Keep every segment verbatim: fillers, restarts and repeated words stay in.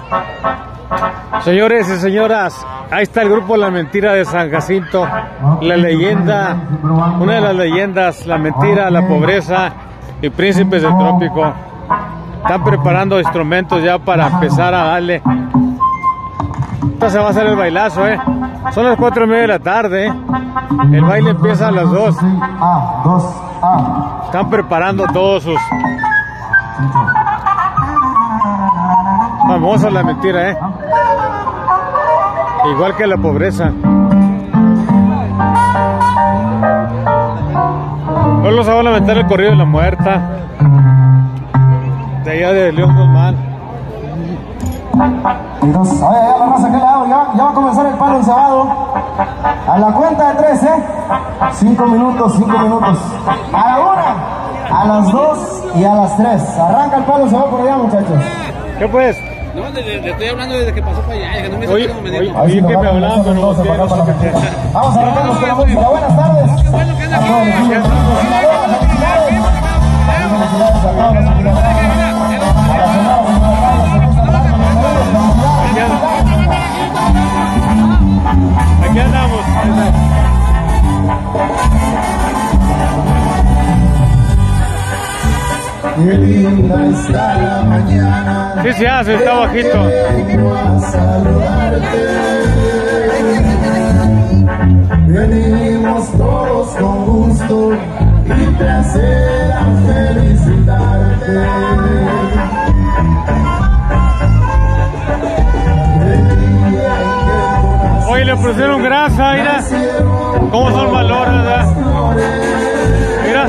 Señores y señoras, ahí está el grupo La Mentira de San Jacinto, la leyenda, una de las leyendas, La Mentira, La Pobreza y Príncipes del Trópico. Están preparando instrumentos ya para empezar a darle. Esta se va a hacer el bailazo, eh. Son las cuatro y media de la tarde, eh. El baile empieza a las dos. Están preparando todos sus... Famosa La Mentira, eh. Igual que La Pobreza. Hoy los hago lamentar el corrido de la muerta de allá de León Guzmán. Entonces, a ver, ya la raza que le hago, ya, ya va a comenzar el palo encebado. A la cuenta de tres, ¿eh? Cinco minutos, cinco minutos. A la una, a las dos y a las tres. Arranca el palo encebado por allá, muchachos. ¿Qué pues? No, le, le estoy hablando desde que pasó para allá, que no me hizo Oye, caso, me oye, dijo. oye, que me hablaban, pero no sé. Vamos a arrancar con la música. Buenas tardes. Qué bueno que anda aquí. Felicidades a todos los Aquí andamos. Qué linda está la mañana. Sí se hace, está bajito. Vengo a saludarte. Venimos todos con gusto y placer a felicitarte. Oye, le pusieron grasa, mira. ¿Cómo son valores, verdad? Mira.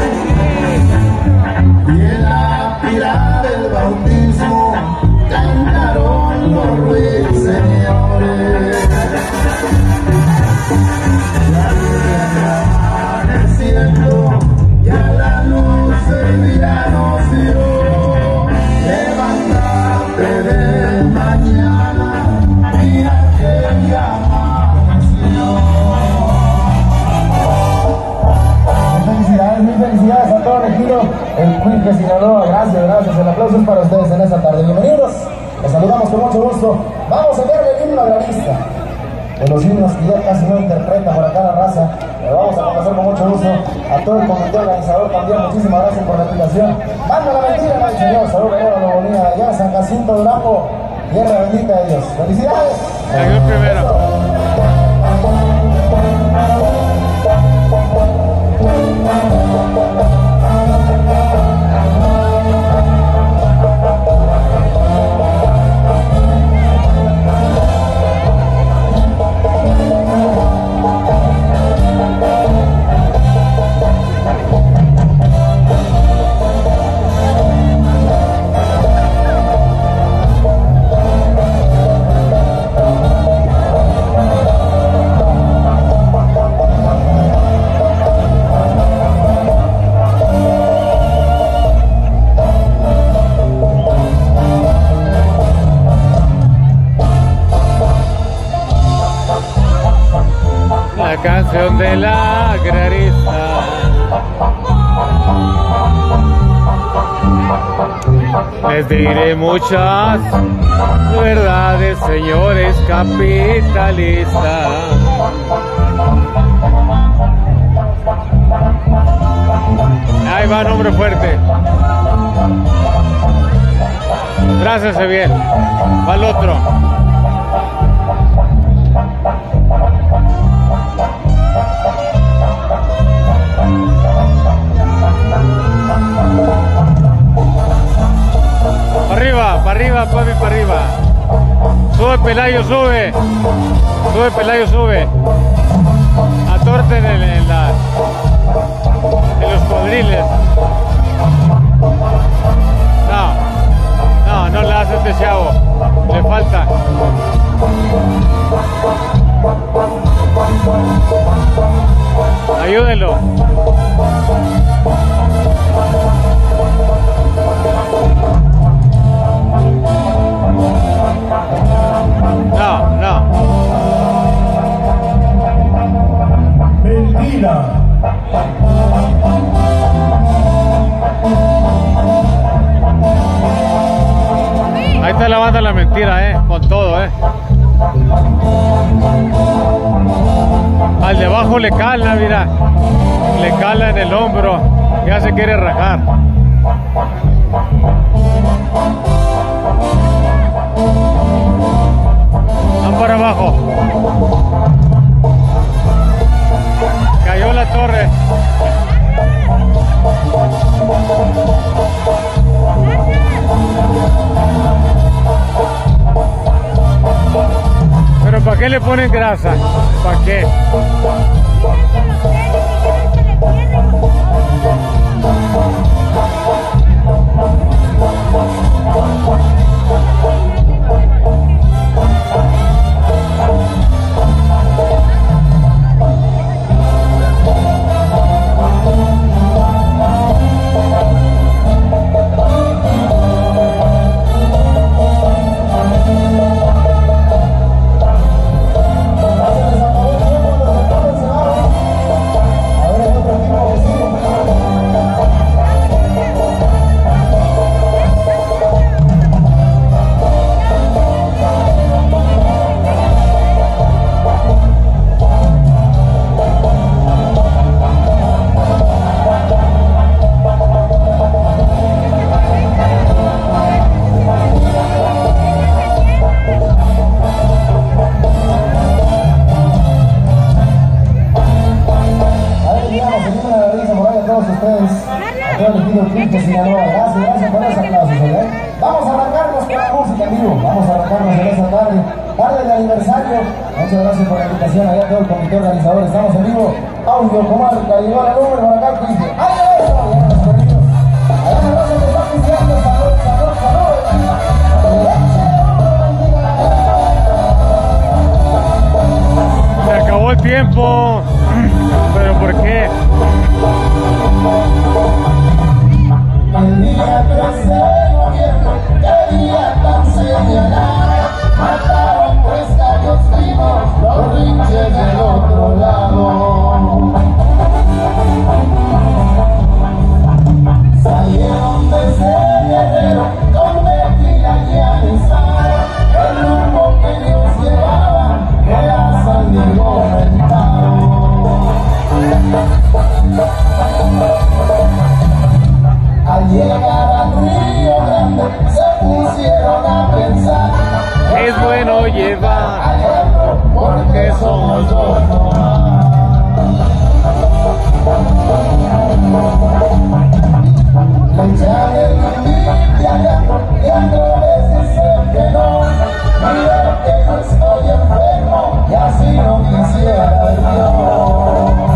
Y el aspirar el bautismo cantaron los ruiseñores. La luna amaneciendo, ya la luz del día nos dio. Levántate de mañana, mira que ya amaneció. Felicidades, mil felicidades a todo el equipo, el Queen de Sinaloa. Gracias, gracias. El aplauso es para ustedes en esta tarde. Bienvenidos, les saludamos con mucho gusto. Vamos a ver el himno de la lista de los himnos que ya casi no interpreta por acá la raza. Le vamos a conocer con mucho gusto a todo el comité organizador también. Muchísimas gracias por la invitación. Manda la mentira, el señor. Salud, Guerrero, lo bonita allá, San Jacinto, Durango. Tierra bendita de Dios. Felicidades. Aquí primero. La canción de la agrarista. Les diré muchas verdades, señores capitalistas. Ahí va, nombre fuerte. Gracias, Eviel. Va el otro. Para arriba, para arriba, papi, para arriba. Sube, Pelayo, sube. Sube, Pelayo, sube. Atorte en, el, en, la, en los cuadriles. No, no, no le hace este chavo. Le falta. Ayúdenlo. No, no. Mentira. Ahí está la banda La Mentira. tira, eh, con todo, eh. Al de abajo le cala, mira, le cala en el hombro, ya se quiere rajar. Van para abajo. Cayó la torre. Pero ¿para qué le ponen grasa? ¿Para qué? Vamos a arrancarnos con la música en vivo, vamos a arrancarnos en esta tarde, tarde de aniversario. Muchas gracias por la invitación allá a todo el comité organizador. Estamos en vivo, audio, comarca, llegó la número por acá, que dice, ¡ay, eso! Ya los corridos. Allá la raza que está pisteando, salud, salud, salud. Se acabó el tiempo, pero ¿por qué? El día trece de noviembre, qué día tan señalado, mataron tres gallos vivos, los rinches del otro lado. Salieron desde Guerrero con tequila y anisal, el rumbo que Dios llevaba era San Diego rentado. Al llegar al Río Grande se pusieron a pensar, es bueno llevar adentro porque somos dos nomás. Le echan el límite adentro y a veces se quedó. Mira que no estoy enfermo y así no quisiera Dios.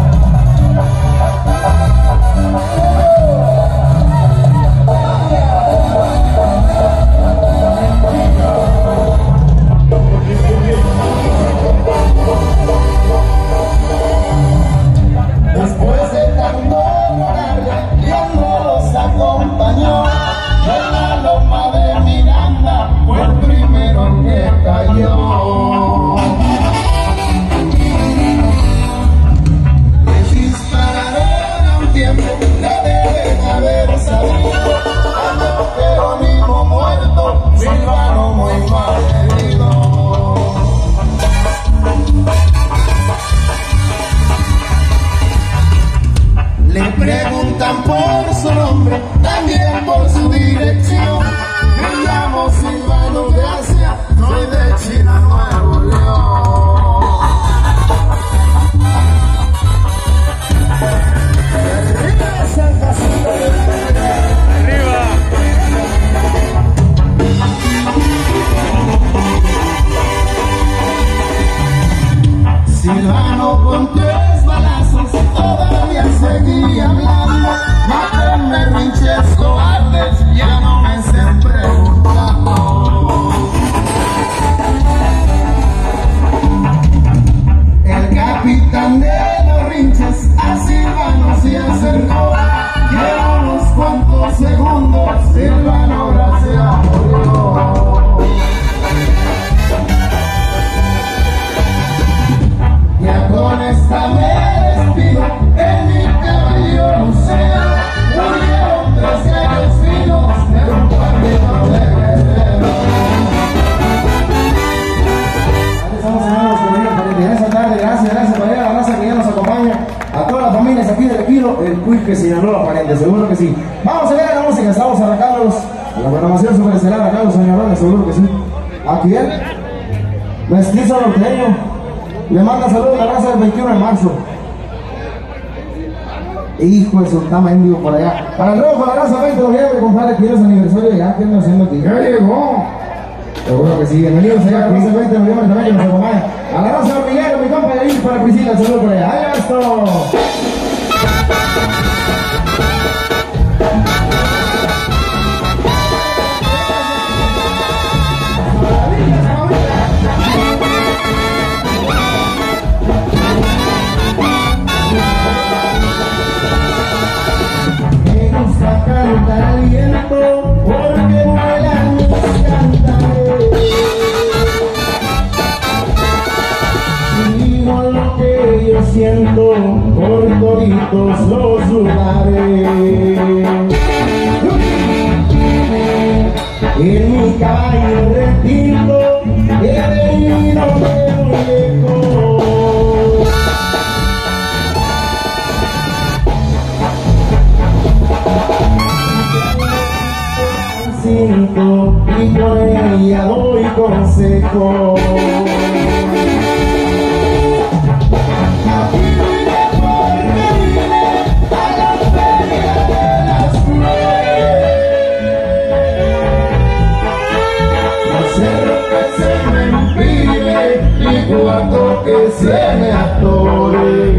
el Cuique Sinaloa, pariente, seguro que sí. Vamos a ver la música, estamos arrancándolos. La programación superestelar acá, los señorones, seguro que sí. ¿A quién? Mestizo norteño. Le manda saludos a la raza del veintiuno de marzo. Hijo de su tamaño por allá. Para el rojo, la raza veinte de noviembre, compadre, ¿quieres aniversario ya? ¿Qué andan haciendo aquí? Ya llegó. Seguro que sí. Bienvenidos allá, que dice el veinte de noviembre también, que nos acompaña. A la raza hormiguero, mi compa, y ahí para Priscila, el saludo por allá. ¡Ahí esto! Cantar al viento porque vuelan mis cantares. Digo lo que yo siento por toditos los lugares. En mi caballo retinto he venido de muy lejos. Y con ella doy consejo. Aquí vine porque vine a la feria de las flores. Hacer lo que se me impide y cuando que se me atore.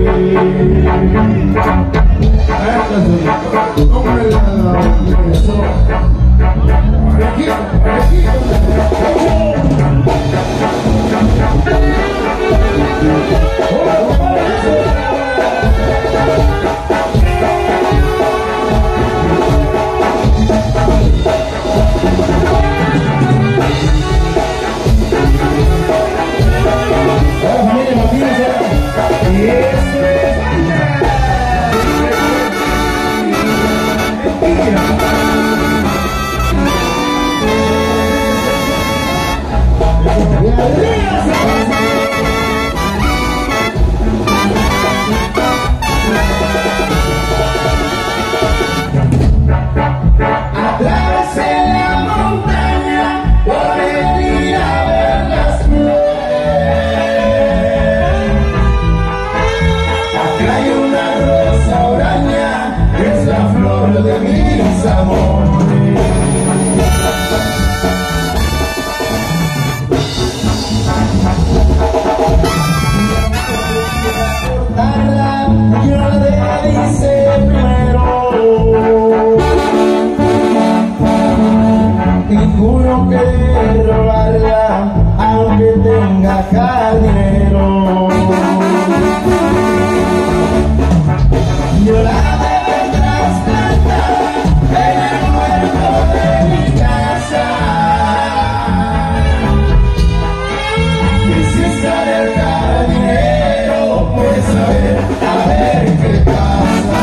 Jardinero, yo la debo trasplantar en el huerto de mi casa. Y si sale el jardinero, pues a ver, a ver qué pasa.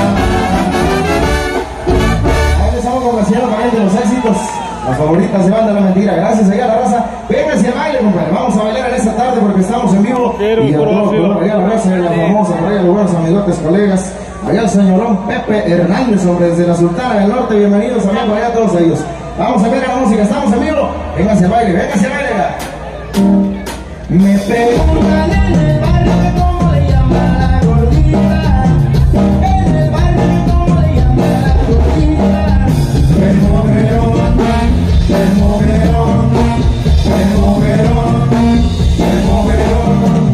Ahí les vamos conociendo también de los éxitos, las favoritas de Banda La Mentira. Gracias allá a la raza. Vénganse a baile, compadre. Vamos a bailar en esta tarde porque estamos en vivo. Quiero y a todos, todos, allá la raza, la famosa, por allá los buenos amigotes, colegas. Allá el señorón Pepe Hernández, hombre, desde la Sultana del Norte. Bienvenidos también por allá todos ellos. Vamos a ver la música, estamos en vivo. Vénganse a baile, vénganse a baile. Me preguntan en el barrio cómo le llaman la gordita. En el barrio cómo le llaman la gordita. El mojerón, el mojerón. El mojerón, el mojerón.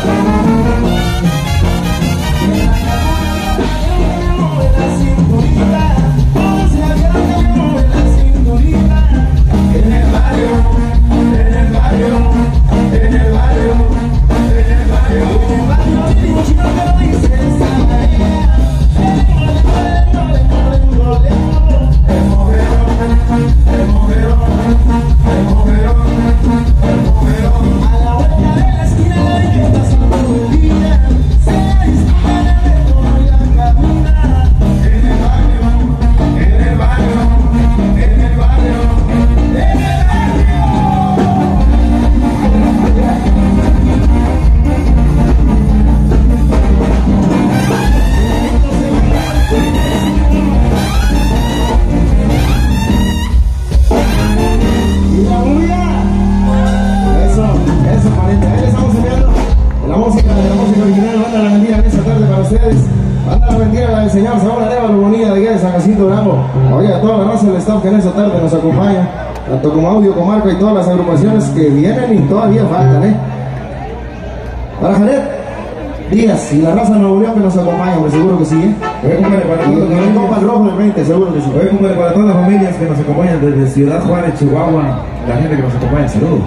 Que en esta tarde nos acompaña, tanto como Audio Comarca y todas las agrupaciones que vienen y todavía faltan, ¿eh? Para Janet Díaz y la raza Nuevo León que nos acompaña, pues seguro que sí, ¿eh? Oye, compadre, para todas las familias, compa el rojo del veinte, seguro que sí. Oye, compadre, para todas las familias que nos acompañan desde Ciudad Juárez, Chihuahua, la gente que nos acompaña, saludos.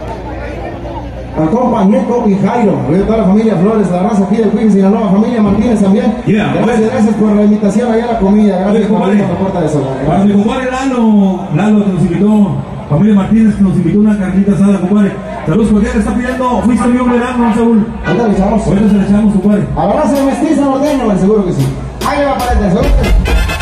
A compa Nieco y Jairo, oye, toda la familia Flores, la raza aquí del Cuín, Sinaloa, familia Martínez también. Yeah, gracias, oye. Gracias por la invitación allá a la comida, gracias por abrir la puerta de Solar. Para mi compadre Lalo, Lalo que nos invitó, familia Martínez que nos invitó una carnita asada, compadre. Saludos, porque le está pidiendo, fuiste mi hombre Lalo, Saúl. Ahorita le echamos. Ahorita se le echamos, compadre. A la raza de mestiza norteño, seguro que sí. Ahí le va para el seguro que sí.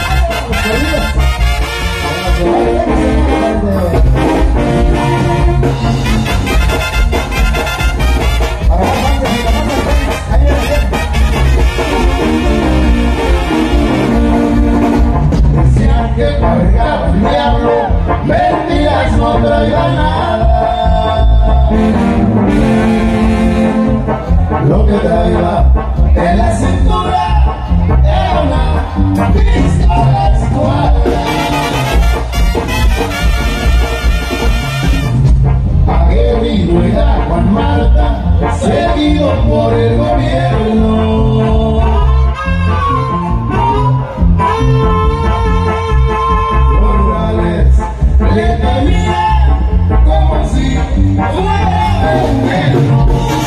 Que cargaba el diablo, mentiras no traía nada. Lo que traía en la cintura era una pistola escuadra. Aguerrido era Juan Marta, seguido por el gobierno. Le temía como si fuera veneno.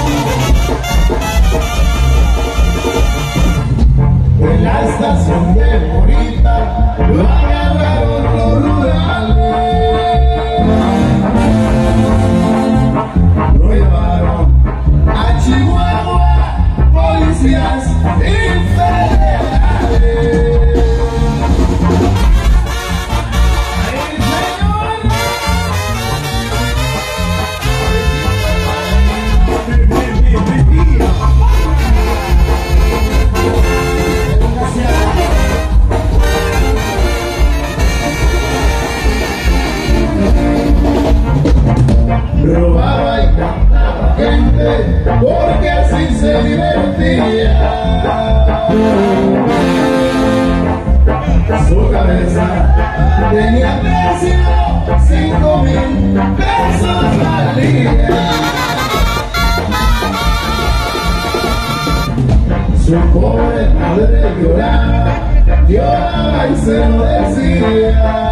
En la estación de Morita lo agarraron los rurales. Lo llevaron a Chihuahua, policías y federales. Robaba y cantaba gente porque así se divertía. Su cabeza tenía precio cinco mil pesos al día. Su pobre madre lloraba, lloraba y se lo decía.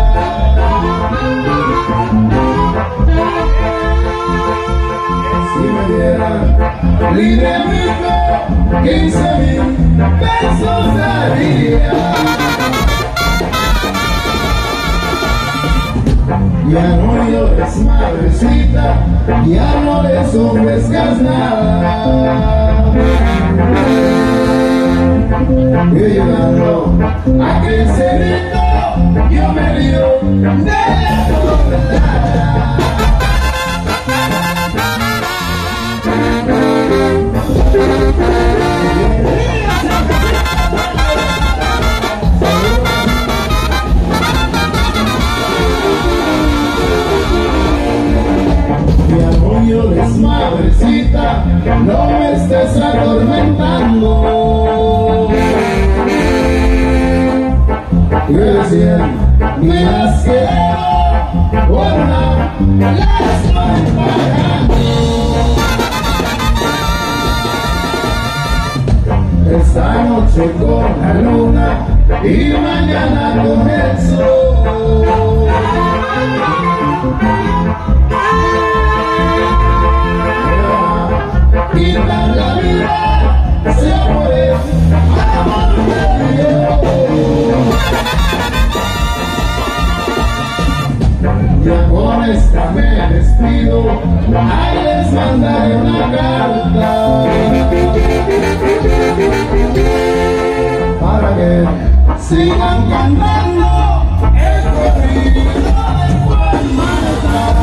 Si me dieran libre amigo, quince mil pesos daría. Ya no llores, madrecita, ya no le ofrezcas nada. Y llegando a aquel cerrito, yo me río de la verdad. Ya no llores, madrecita, no me estés atormentando. Y decían, me has quedado por una, la estoy pagando. noche con la luna y mañana con el sol. Quitar la vida se fue amor de Dios. Ya con esta me despido, ahí les mandaré una carta para que sigan cantando el corrido de Juan Marta.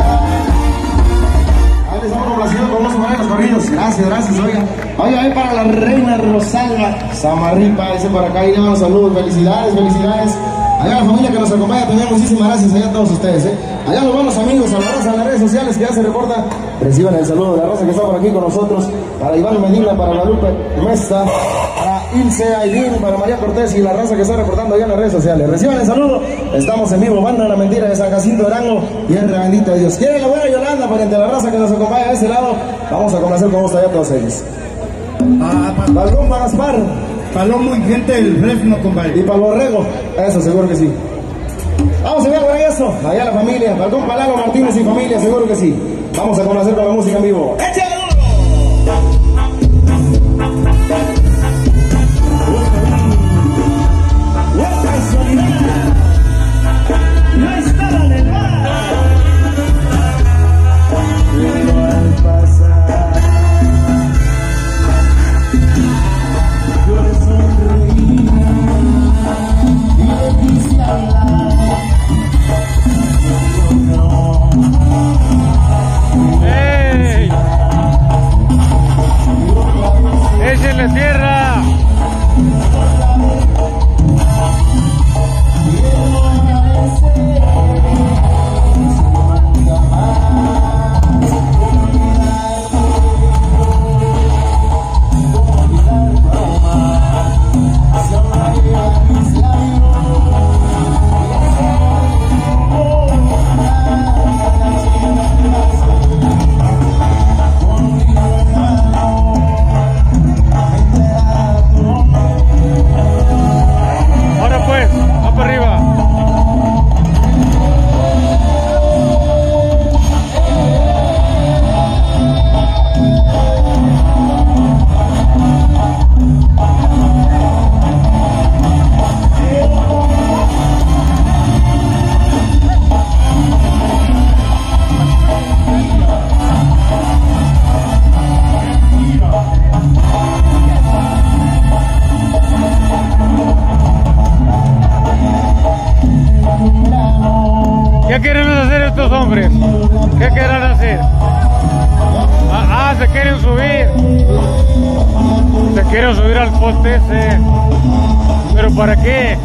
Ahí les estamos complaciendo con unos buenos corridos. Gracias, gracias, oiga. Oiga, ahí para la reina Rosalba Samarripa, dice por acá, y le damos saludos, felicidades, felicidades. Allá la familia que nos acompaña también, muchísimas gracias allá a todos ustedes, ¿eh? Allá los buenos amigos, a la raza en las redes sociales que ya se reporta, reciban el saludo de la raza que está por aquí con nosotros, para Iván Medina, para Guadalupe Mesta, para Ilse Ailín, para María Cortés y la raza que está reportando allá en las redes sociales. Reciban el saludo, estamos en vivo, Banda La Mentira de San Jacinto de Arango, tierra bendita de Dios. ¿Quieren la buena Yolanda, pariente de la raza que nos acompaña de ese lado? Vamos a conocer con gusto allá a todos ellos. Ah, Balcón para Gaspar. Palomo y gente del Fresno, compadre. Y para Borrego, eso seguro que sí. Vamos a ver por eso, allá la familia, Balcón Palago Martínez y familia, seguro que sí. Vamos a conocer con la música en vivo. ¡Échale No estaba en el mar. ¡Ey! ¡Échenle tierra! Ahora pues, va para arriba. ¿Qué quieren hacer estos hombres? ¿Qué quieren hacer? Ah, ah, se quieren subir. Se quieren subir al poste ese. ¿Pero para qué?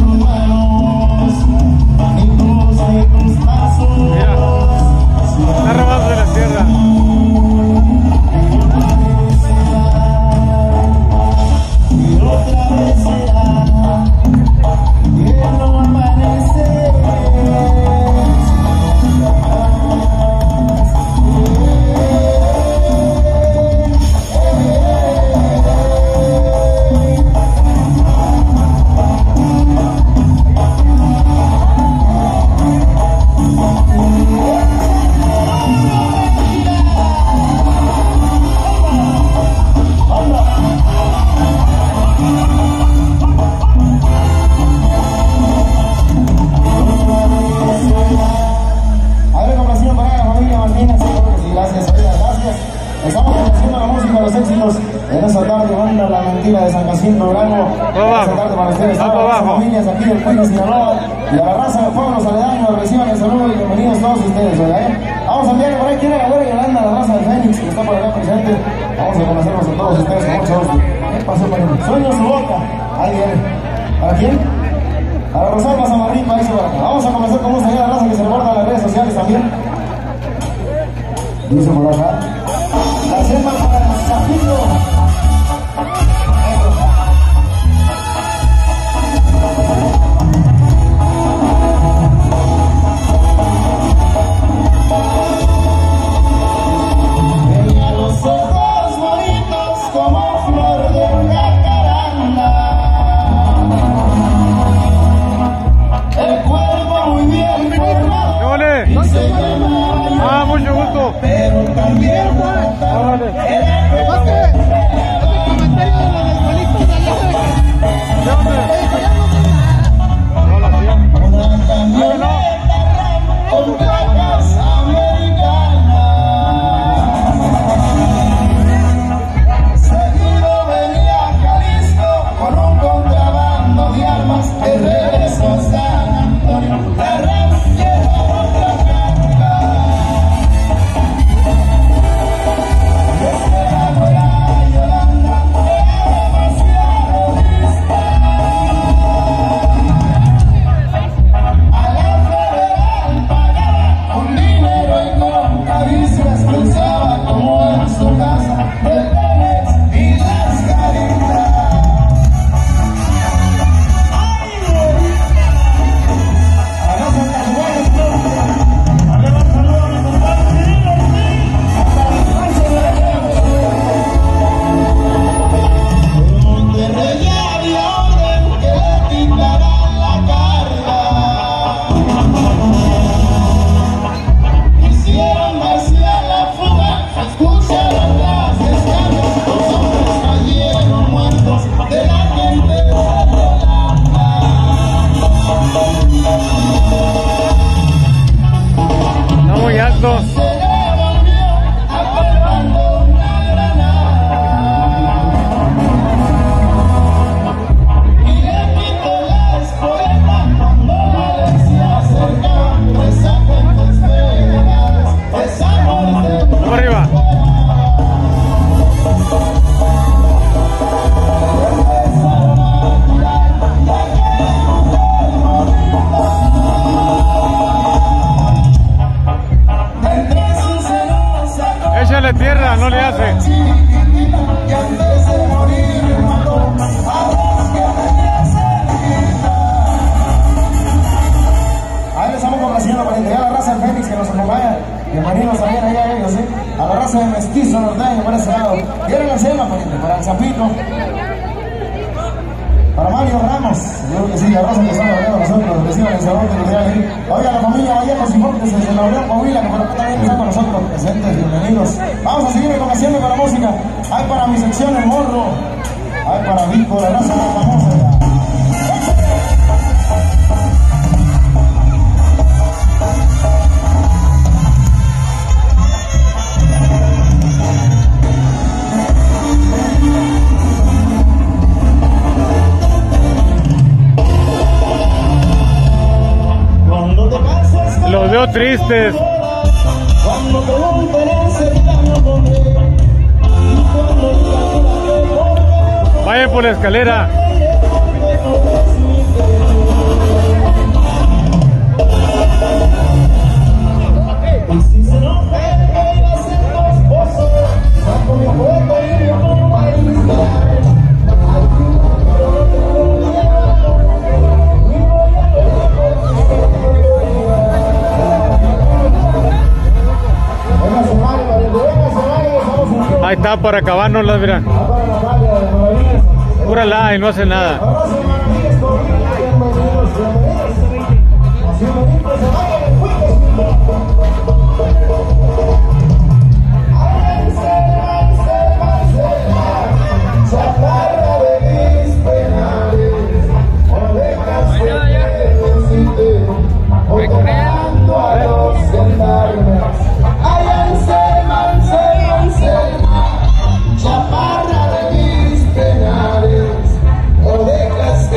Mira, está robando de la tierra. En esa tarde, Banda La Mentira de San Jacinto de Arango. En esa tarde para ustedes, todas las familias aquí del Pueblo de Sinaloa y a la raza de pueblos aledaños, reciban el saludo y bienvenidos todos ustedes, ¿verdad? Vamos a enviarle por ahí, quiere la buena Yolanda, la raza del Fénix, que está por acá presente. Vamos a conocerlos a todos ustedes con mucho gusto. ¿Qué pasó, pariente? Sueño su boca. Ahí viene. ¿Para quién? Para Rosalba Samarripa, dice por acá. Vamos a comenzar con gusto allá la raza que se reporta en las redes sociales también. Dice por acá. La cepa para el Zapito. Tenía los ojos bonitos como flor de jacaranda. Tierra, no le hace. Ahí les estamos complaciendo, pariente. A la raza del Fénix que nos acompaña. Bienvenidos también ahí a ellos, ¿sí? A la raza de Mestizo Norteño por ese lado. Quieren el cena, pariente, para el Zapito. Para Mario Ramos, yo creo que sí, la raza que estamos hablando nosotros, los vecinos del Salón Territorial ahí. Oiga, la familia Vallecos y Fortes desde la Unión Coahuila, que por acá también están con nosotros presentes, bienvenidos. Vamos a seguir complaciendo con la música. Hay para mi sección el morro, hay para Vico, la raza más famosa ya. Los veo tristes. Vayan por la escalera. Ahí está para acabárnoslas, mira. Pura la y no hace nada. Chaparra de mis penales, o dejas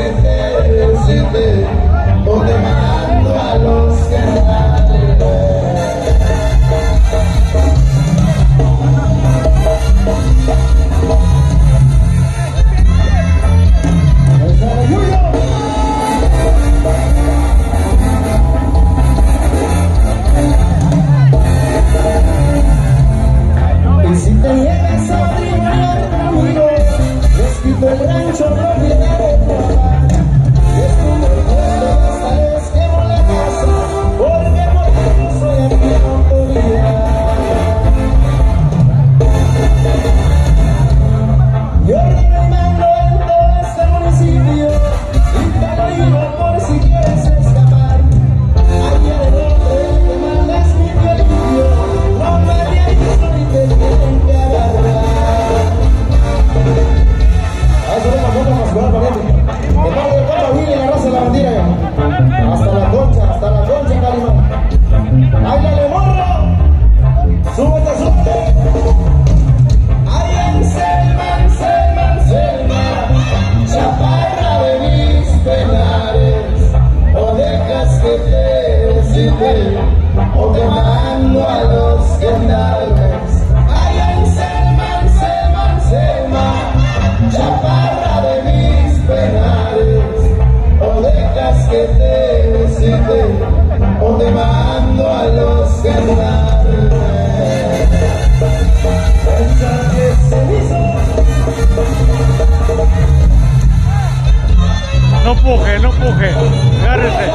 puje, no puje. Agárrese.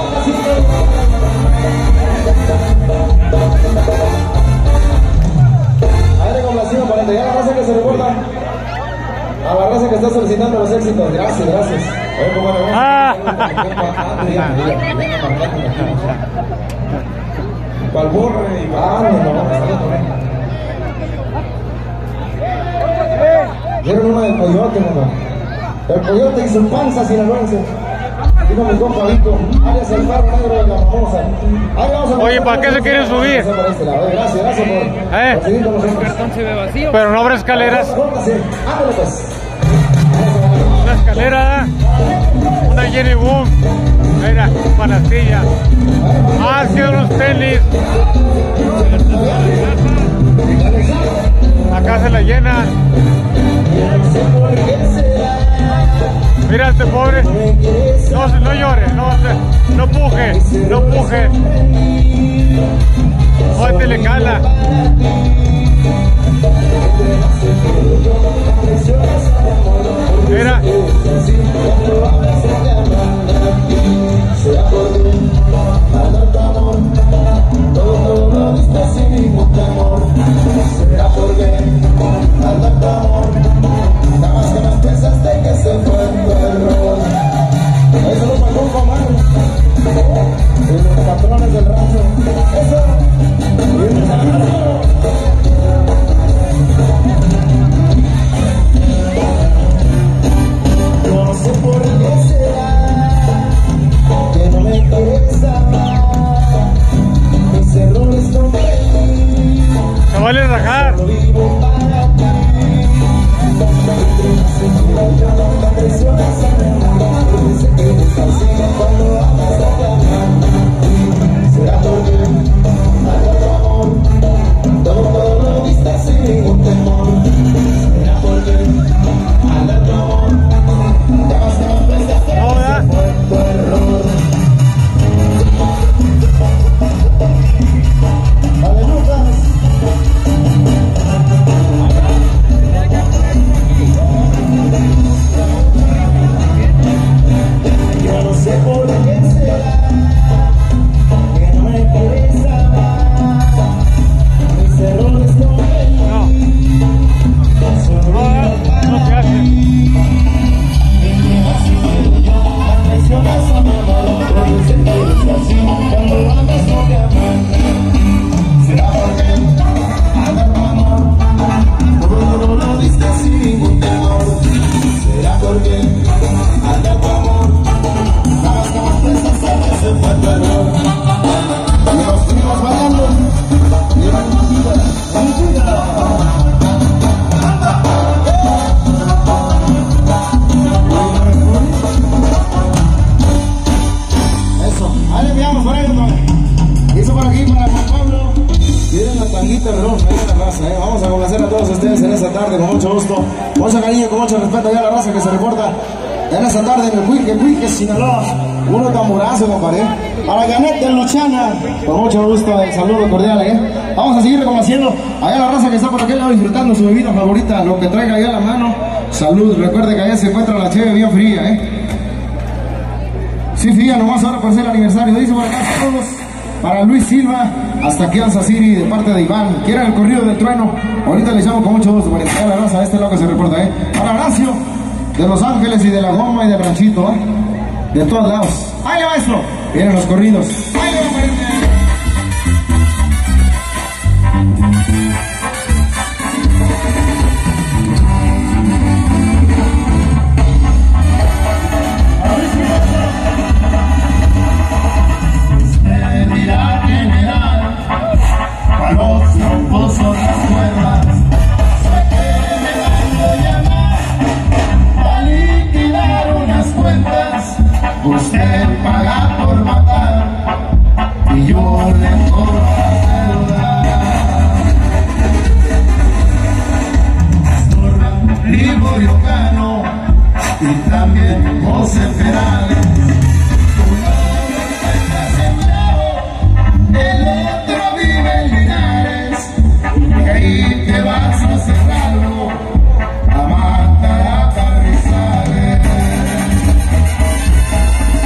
Aire complacido para entregar a la raza que se recuerda. A la raza que está solicitando los éxitos. Gracias, gracias. Oye, pues, bueno, Ah. Para el borre y para el Dieron una del coyote, mamá. El coyote y su panza sinaloense. Dijo mi compa Vico, alias el farro negro de la famosa. Ahí vamos a... Oye, ¿para qué se quieren subir? Gracias, gracias por, ¿Eh? por seguir con nosotros. Pero no habrá escaleras. Córtase, ándale pues. Una escalera, una Jenny Boom. Mira, panastilla. Ah, sí, unos tenis. Acá se la llena. Mira este pobre. No, no llore, no, no puje, no puje. No, este le cala. Mira. Será porque anda tu amor, nada más que más pensaste que se fue tu error. Eso lo pagó un comando y los patrones del rancho. Eso y el yo no sé por qué será que no me quieres amar. Mis errores son Se vale rajar. No, ¿verdad? Yo no sé por qué será que no me quieres amar. Mis errores no me No, no, no se hace. traicionas a mi amor, porque sé que eres así. Cuando amas no te aman. Será porque anda tu amor, todo no lo diste sin ningún temor. Será porque anda tu amor, sabes que más pensaste que se fue tu error. Y los primos bailando, y la música, la música. Eso, ahí le enviamos por ahí, hermano. Hizo por aquí para Juan Pablo. Tienen la tanguita reloj, ahí en la raza, eh. Vamos a complacer a todos ustedes en esta tarde con mucho gusto, con mucho cariño, con mucho respeto ya a la raza que se reporta en esta tarde en el Cuique, Cuique, Sinaloa. Uno tamburazo, compadre. Para Janet de Luchana, con mucho gusto, el saludo cordial, eh. Vamos a seguir reconociendo allá la raza que está por aquel lado disfrutando su bebida favorita, lo que traiga allá a la mano. Salud, recuerde que allá se encuentra la cheve bien fría, eh. Sí, fría, nomás ahora por ser el aniversario. Dice por acá saludos para Luis Silva, hasta Kansas City, de parte de Iván. ¿Quieren el corrido del trueno? Ahorita le echamos con mucho gusto para entregar la raza a este lado que se reporta, ¿eh? Para Horacio, de Los Ángeles y de La Goma y de Ranchito, ¿eh? De todos lados. ¡Ay, maestro! Vienen los corridos. ¡Ay, usted paga por matar y yo le cobro la deuda. Liborio Cano y también José Perales. Uno está sembrado, el otro vive en Linares, y ahí te vas a cerrarlo a matar a Carrizales.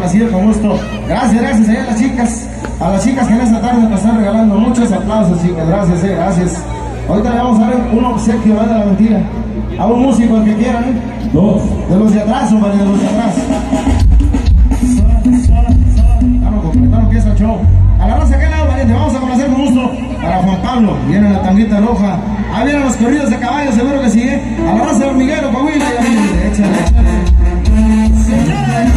complacido con gusto. Gracias, gracias a las chicas, a las chicas que en esta tarde nos están regalando muchos aplausos, chicas. Gracias, eh, gracias. Ahorita le vamos a dar un obsequio, ¿verdad? De la mentira. A un músico el que quieran, ¿eh? Dos. De los de atrás, hombre, de los de atrás. Claro, completaron empieza el show. A la raza, ¿qué lado, valiente? Vamos a complacer con gusto para Juan Pablo. Viene la tanguita roja. Ahí vienen los corridos de caballo, seguro que sí, ¿eh? A la raza de hormiguero, Coahuila. Échale, échale. Señores.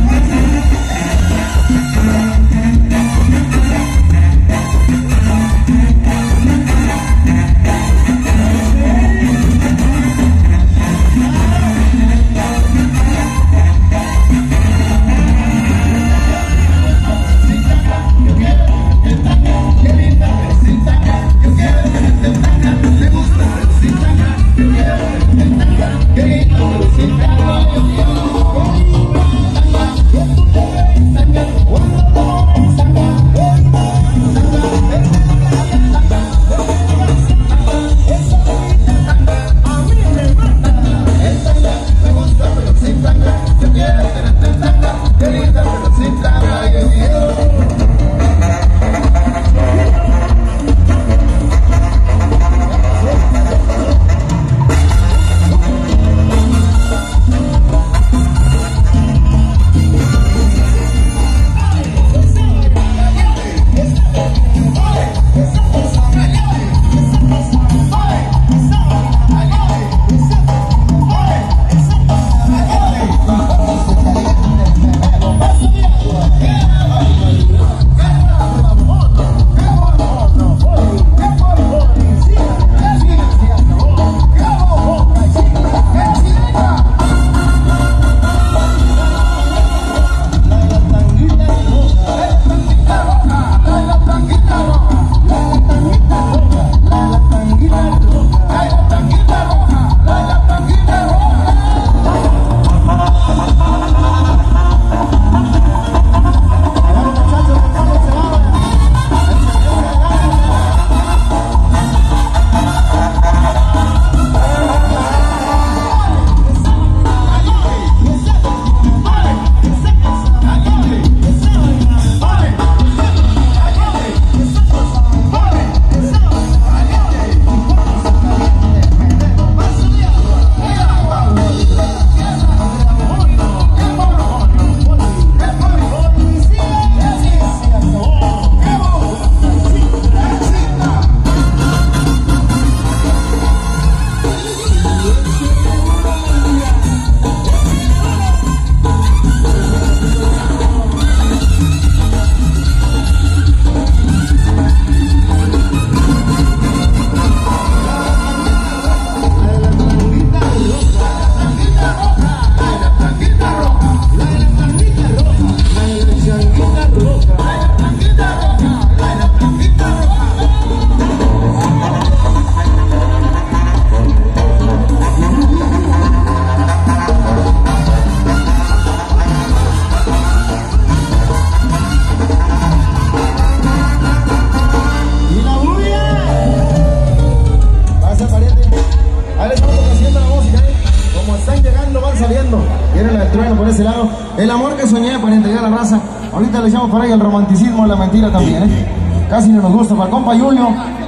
El amor que soñé para entregar a la raza. Ahorita le echamos por ahí el romanticismo, la mentira también, ¿eh? Casi no nos gusta. Para el compa Yuyo.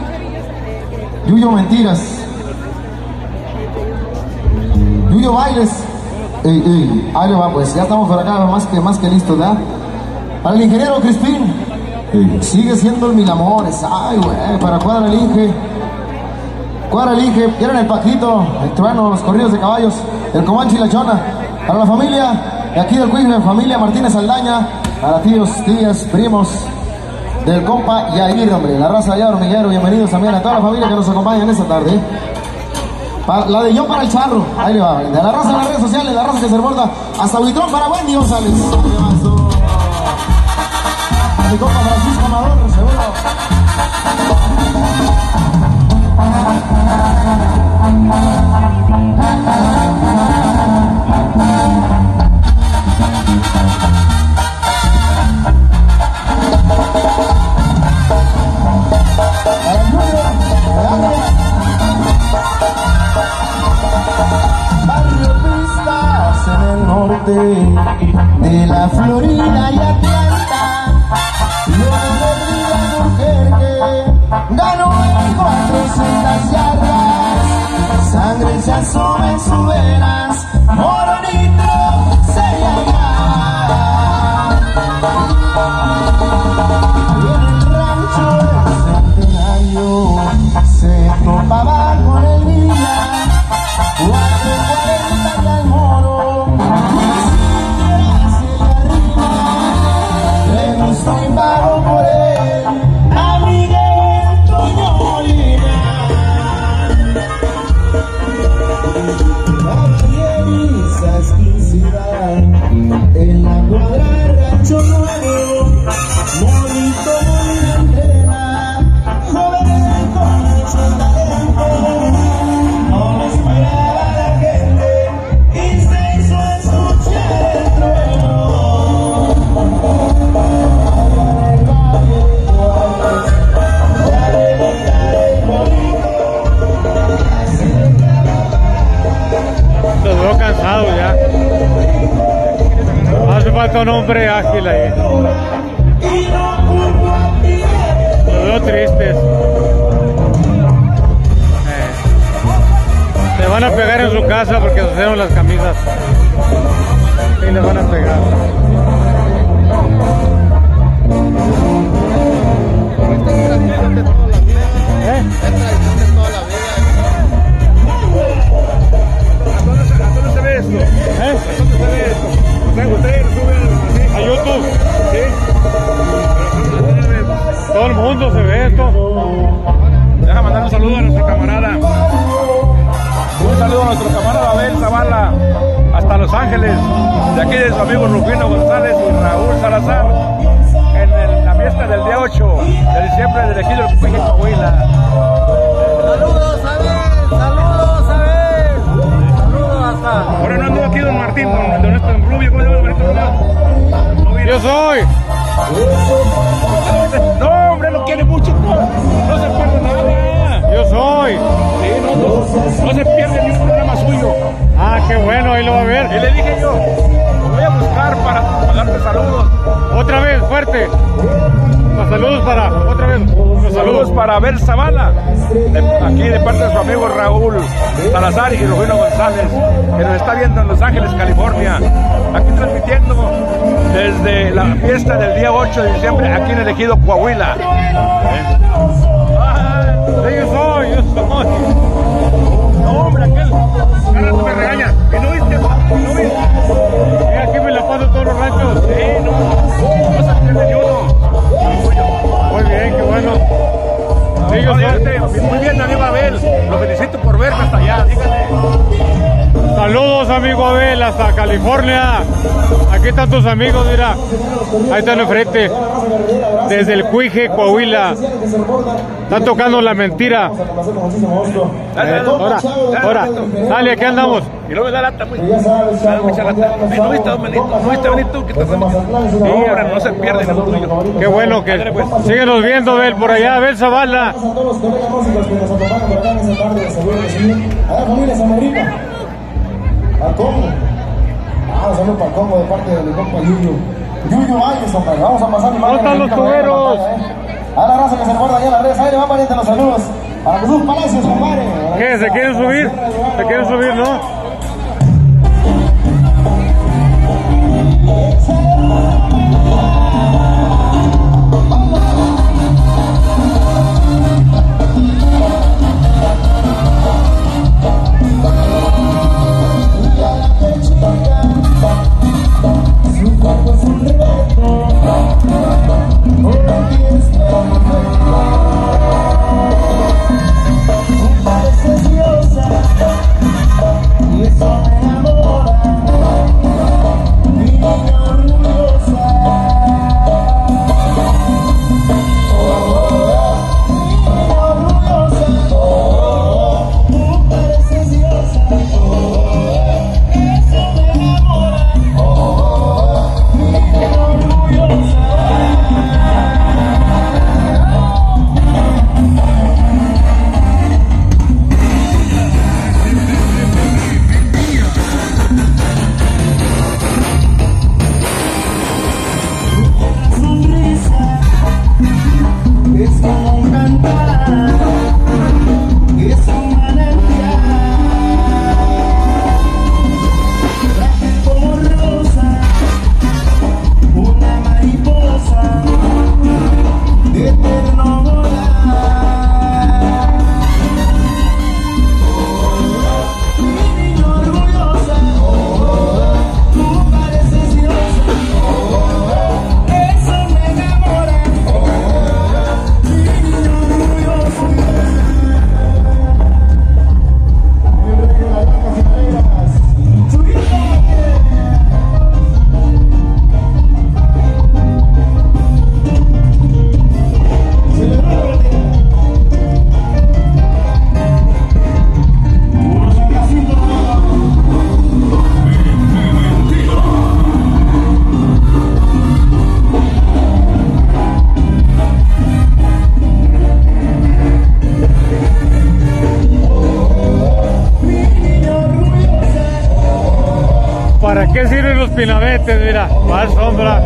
Yuyo Mentiras. Yuyo Bailes. Ey, ey, ahí le va pues. Ya estamos por acá más que, más que listos, ¿verdad? Para el ingeniero Crispín. Ey, sigue siendo el Mil Amores. Ay, güey. Para Cuadra el Inge. Cuadra el Inge. Quieren el Paquito, el Trueno, los corridos de caballos, el Comanche y la Chona. Para la familia de aquí del Cuigle, familia Martínez Aldaña, para tíos, tías, primos del compa Yair, hombre, la raza allá, hormiguero, bienvenidos también a toda la familia que nos acompaña en esta tarde. Para, la de yo para el charro, ahí le va, de la raza en las redes sociales, la raza que se reporta, hasta Huitrón para Wendy González. A mi compa Francisco Amador, seguro. Barrio Pistas en el norte. norte, de la Florida y Atlanta, luego de la mujer que ganó en cuatrocientas yardas, sangre se asoma en sus venas, Moronito se llama. Y en el rancho del Centenario se topaba con el Villa, cuatro cuarenta y al Moro, y hacia arriba, le gustó y pagó por él a Miguel Toño Molina. Caballeriza exclusiva en la cuadra Rancho Nuevo, Monito Molina entrena, joven con mucho talento, no lo esperaba la gente y se hizo escuchar el trueno. Allá en el valle de Juárez, ya le montaré el bonito, así de Los veo cansados ya. Hace falta un hombre ágil ahí. Los veo tristes. Eh. Le van a pegar en su casa porque se hicieron las camisas. Sí, le van a pegar. ¿Eh? ¿Eh? A YouTube. ¿Sí? Todo el mundo se ve esto. Deja mandar un saludo a nuestro camarada. Un saludo a nuestro camarada Abel Zavala, hasta Los Ángeles, de aquí de su amigo Rufino González y Raúl Salazar, en el, la fiesta del día ocho de diciembre del ejido del Cuije, Coahuila. Saludos a Abel, saludos a Abel, saludos hasta. Ahora no ando aquí don Martín, don, don, don Rubio, ¿cómo se llama Martín Rubio? Yo soy. No, hombre, lo quiere mucho, no, no se pierde nada. Yo soy. Sí, no, no, no se pierde ni un programa suyo. Ah, qué bueno, ahí lo va a ver. Y le dije yo, lo voy a buscar para, para darte saludos. Otra vez, fuerte. Los saludos para, otra vez. Los Saludos para Abel Zavala, de, aquí de parte de su amigo Raúl Salazar y Rufino González, que nos está viendo en Los Ángeles, California. Aquí transmitiendo desde la fiesta del día ocho de diciembre, aquí en el ejido Coahuila. ¿Eh? Sí, yo soy, yo soy. No, hombre, aquel, cada rato me regaña. ¿Y no viste? ¿No viste? Y aquí me la paso todos los ranchos. Sí, no, no se pierde ni uno. Muy bien, qué bueno. Sí, yo soy. Muy bien, amigo Abel. Lo felicito por verme hasta allá. Dígale. Saludos, amigo Abel, hasta California. Aquí están tus amigos, mira. Ahí están enfrente. Desde el Cuije, Coahuila. Están tocando La Mentira. Eh, ahora, ahora. Dale, aquí andamos. Y luego me da lata, muy. Da mucha lata. ¿No viste, don Benito? ¿No viste, Benito? ¿Qué te pasa? Sí, ahora no se pierde lo tuyo. Qué bueno que síguenos viendo, Abel, por allá, Abel Zavala. A todos los colegas músicos que nos acompañan por acá en esta tarde de seguro recibir. A la familia Zamorita. Al Congo. Ah, un saludo para el Congo de parte de mi compa Yuyo. Yuyo Valles, hombre. Vamos a pasar mi mano. ¿Dónde están los tuberos? A la raza que se recuerda allá en las redes. Ahí le van pariendo los saludos. Para Jesús Palacios, compadre. ¿Qué? ¿Se quieren subir? ¿Se quieren subir, no? Su cuerpo es un reto, una fiesta, una preciosa, y sirven los pinabetes, mira, más sombra.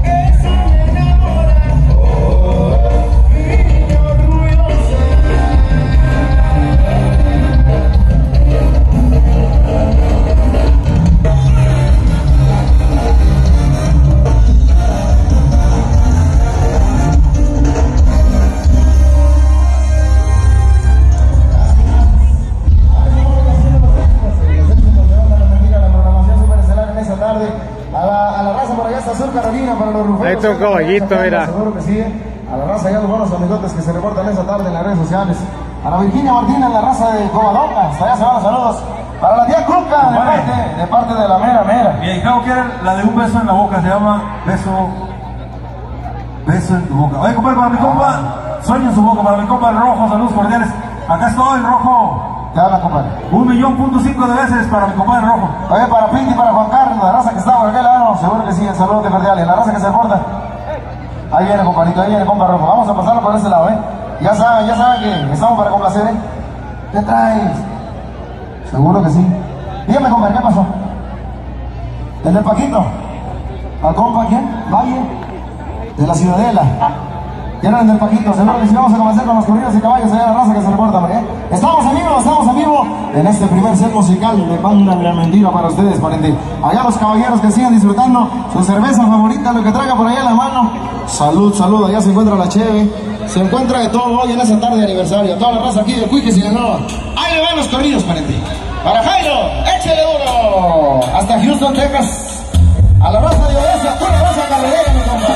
Ahí está un caballito, mira. Seguro que sí. A la raza, ya los buenos amigotes que se reportan esa tarde en las redes sociales. A la Virginia Martínez, la raza de Covadoca. Hasta allá se van los saludos. Para la tía Cuca, de parte, de parte de la mera mera. Mi ahijado quiere la de un beso en la boca, se llama beso. Beso en tu boca. Oye, compadre, para mi compa, sueño en su boca. Para mi compa, el rojo, saludos cordiales. Acá estoy, rojo. ¿Qué habla, compadre? Un millón punto cinco de veces para mi compadre rojo. Oye, para Pinti, para Juan Carlos, la raza que está por aquel lado, seguro que sí, el saludo de cordiales. La raza que se reporta. Ahí viene, compadrito, ahí viene, compa rojo. Vamos a pasarlo por ese lado, ¿eh? Ya saben, ya saben que estamos para complacer, ¿eh? ¿Qué traes? Seguro que sí. Dígame, compadre, ¿qué pasó? ¿El del Paquito? ¿Al compa quién? Valle. De la Ciudadela. ¿Quieren el del Paquito? Seguro que sí. Vamos a comenzar con los corridos y caballos allá de la raza que se reporta, ¿eh? Estamos en vivo, estamos en vivo en este primer set musical de Banda La Mentira para ustedes, pariente. Allá los caballeros que sigan disfrutando su cerveza favorita, lo que traiga por allá en la mano. Salud, salud, allá se encuentra la cheve. Se encuentra de todo hoy en esa tarde de aniversario. Toda la raza aquí de Cuique, Sinaloa. Ahí le van los corridos, pariente. Para Jairo, échale duro. Hasta Houston, Texas. A la raza de Odessa, toda la raza carretera, mi compa.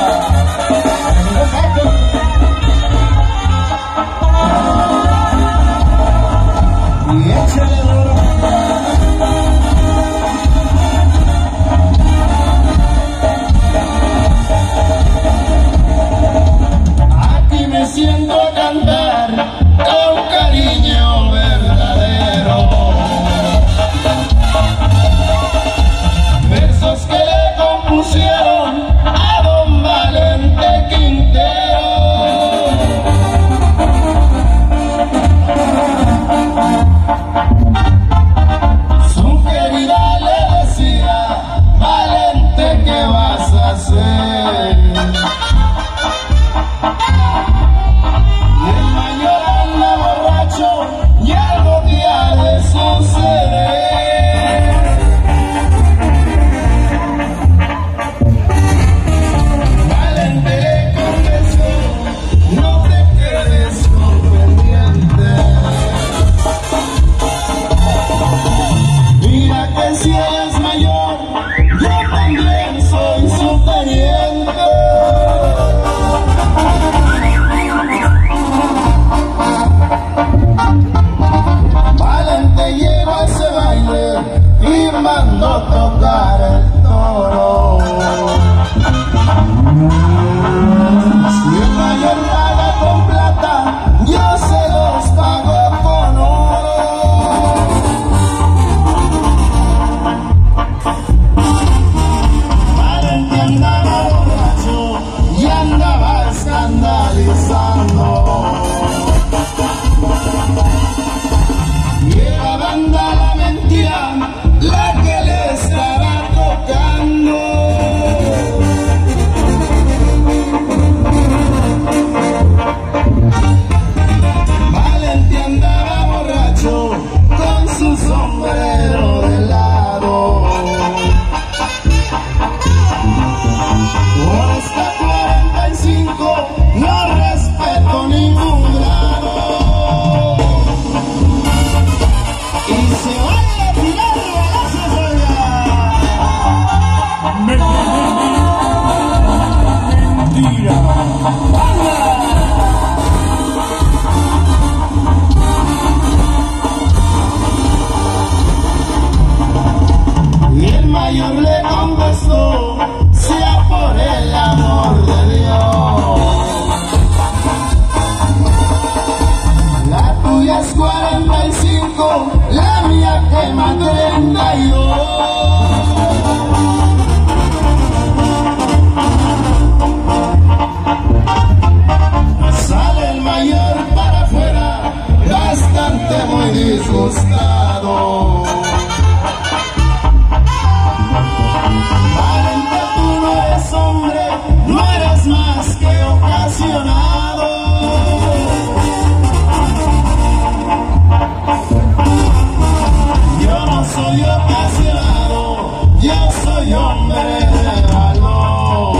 Y échale duro. Aquí me siento a cantar con cariño verdadero. Versos que le compusieron a don Valente Quintero. Su querida le decía: Valente, ¿qué vas a hacer? Y el mayor anda borracho y algo que ha de suceder. Valente le confesó: no te quedes con pendiente. Mira que si él es mayor, yo también soy su teniente. Valente llegó a ese baile y mandó tocar el toro. Si el mayor paga con plata, yo se los pago con oro. Valente andaba borracho y andaba escandalizando. Y era Banda La Mentira la que le estaba tocando. Valente andaba borracho con su sombrero de lado. Por esta cuarenta y cinco no respeto ningún grado. Y se vaya a tirar balazos allá. Mentira. Y el mayor le confesó: sea por el amor de Dios. La tuya es cuarenta y cinco, la mía quema treinta y dos. Sale el mayor para afuera, bastante muy disgustado. yo soy hombre de valor.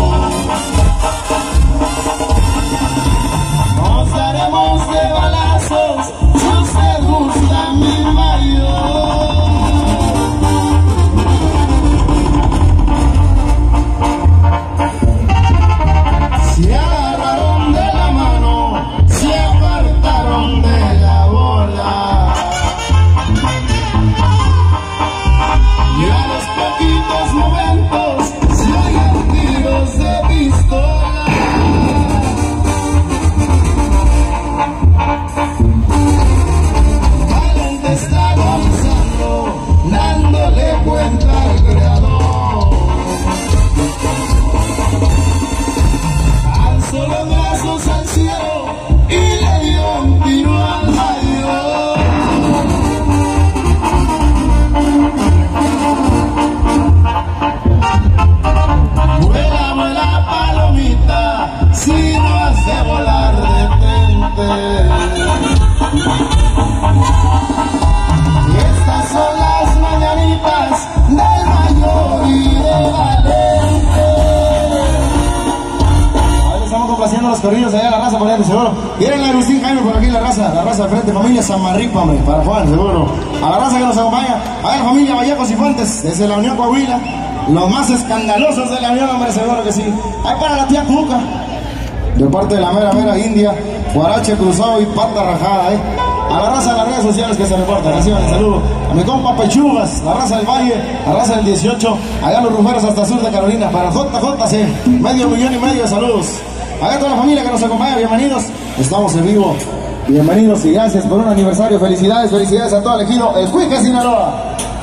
Nos daremos de balazos si usted gusta mi mayor. Se agarraron de la mano, se apartaron de la bola. Y a los poquitos momentos se oyen tiros de pistola. Valente está gozando, dándole cuenta al creador. Alzó los brazos al cielo y le dio un tiro al mayor. Vuela, vuela palomita, si no has de volar detente. Y estas son las mañanitas del mayor y del valente. Ahora estamos complaciendo los corrillos allá, la raza por allá, seguro. Vienen la Agustín Jaime por aquí, la raza, la raza de frente, familia Samarripa, hombre, para Juan, seguro. A la raza que nos acompaña, a ver, familia Vallejos y Fuentes, desde la Unión Coahuila. Los más escandalosos de la Unión, hombre, seguro que sí. Ahí para la tía Cuca, de parte de la mera mera India, Guarache cruzado y pata rajada, eh. A la raza de las redes sociales que se reportan, reciban el saludo. A mi compa Pechugas, la raza del Valle, la raza del dieciocho, allá los ruferos hasta sur de Carolina, para J J C, medio millón y medio de saludos. Acá toda la familia que nos acompaña, bienvenidos. Estamos en vivo, bienvenidos y gracias por un aniversario. Felicidades, felicidades a todo el ejido, el Cuique Sinaloa.